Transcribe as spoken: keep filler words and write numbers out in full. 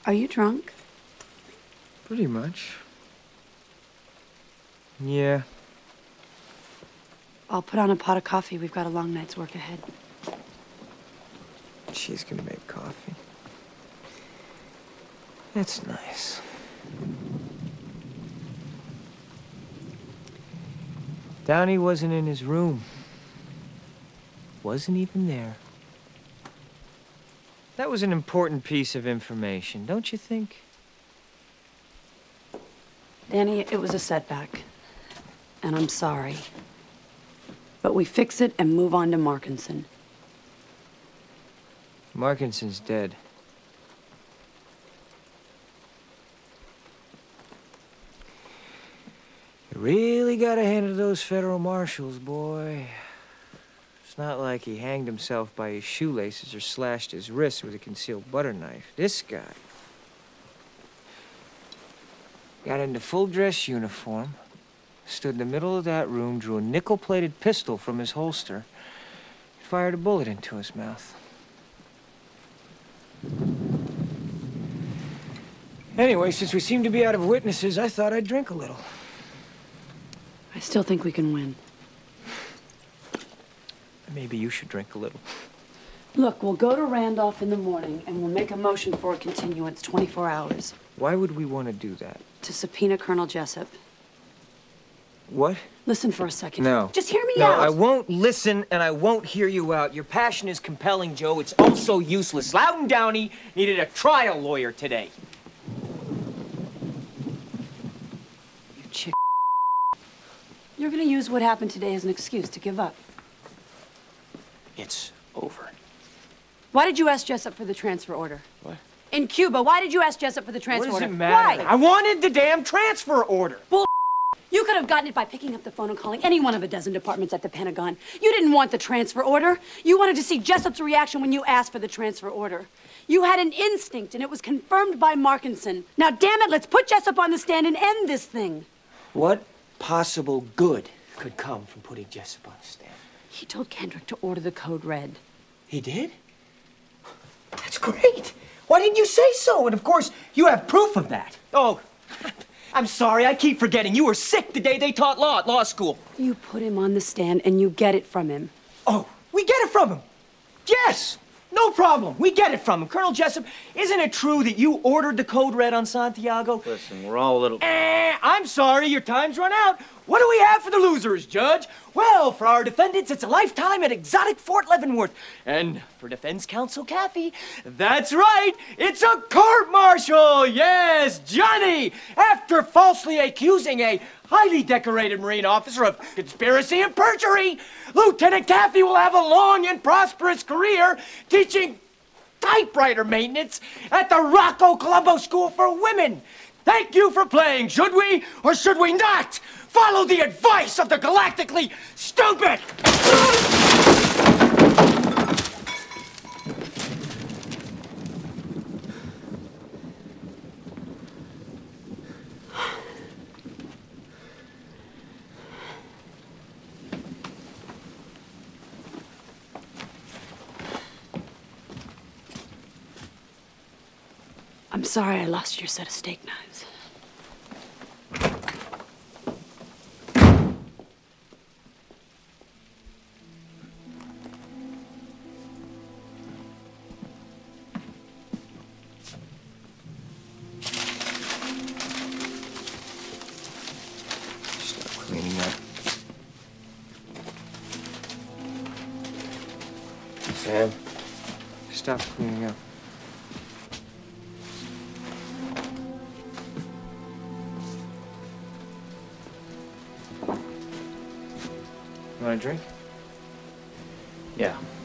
Are you drunk? Pretty much. Yeah. I'll put on a pot of coffee. We've got a long night's work ahead. She's gonna make coffee. That's nice. Downey wasn't in his room. Wasn't even there. That was an important piece of information, don't you think? Danny, it was a setback. And I'm sorry. But we fix it and move on to Markinson. Markinson's dead. You really gotta hand it to those federal marshals, boy. It's not like he hanged himself by his shoelaces or slashed his wrists with a concealed butter knife. This guy got into full dress uniform, stood in the middle of that room, drew a nickel-plated pistol from his holster, and fired a bullet into his mouth. Anyway, since we seem to be out of witnesses, I thought I'd drink a little. I still think we can win. Maybe you should drink a little. Look, we'll go to Randolph in the morning and we'll make a motion for a continuance twenty-four hours. Why would we want to do that? To subpoena Colonel Jessep. What? Listen for a second. No. Just hear me no, out. No, I won't listen and I won't hear you out. Your passion is compelling, Joe. It's also useless. Loudon Downey needed a trial lawyer today. You chick. You're gonna use what happened today as an excuse to give up. It's over. Why did you ask Jessep for the transfer order? What? In Cuba, why did you ask Jessep for the transfer order? order? What does it matter? Why? I wanted the damn transfer order. Bull. You could have gotten it by picking up the phone and calling any one of a dozen departments at the Pentagon. You didn't want the transfer order. You wanted to see Jessep's reaction when you asked for the transfer order. You had an instinct, and it was confirmed by Markinson. Now, damn it, let's put Jessep on the stand and end this thing. What possible good could come from putting Jessep on the stand? He told Kendrick to order the code red. He did? That's great. Why didn't you say so? And of course, you have proof of that. Oh, I'm sorry. I keep forgetting. You were sick the day they taught law at law school. You put him on the stand and you get it from him. Oh, we get it from him. Yes. No problem. We get it from him. Colonel Jessep, isn't it true that you ordered the code red on Santiago? Listen, we're all a little... Eh, I'm sorry. Your time's run out. What do we have for the losers, Judge? Well, for our defendants, it's a lifetime at exotic Fort Leavenworth. And for defense counsel Kaffee, that's right, it's a court-martial. Yes, Johnny, after falsely accusing a highly decorated Marine officer of conspiracy and perjury, Lieutenant Kaffee will have a long and prosperous career teaching typewriter maintenance at the Rocco Colombo School for Women. Thank you for playing. Should we or should we not follow the advice of the galactically stupid? I'm sorry I lost your set of steak knives. Stop cleaning up. Sam, stop cleaning up. You want a drink? Yeah.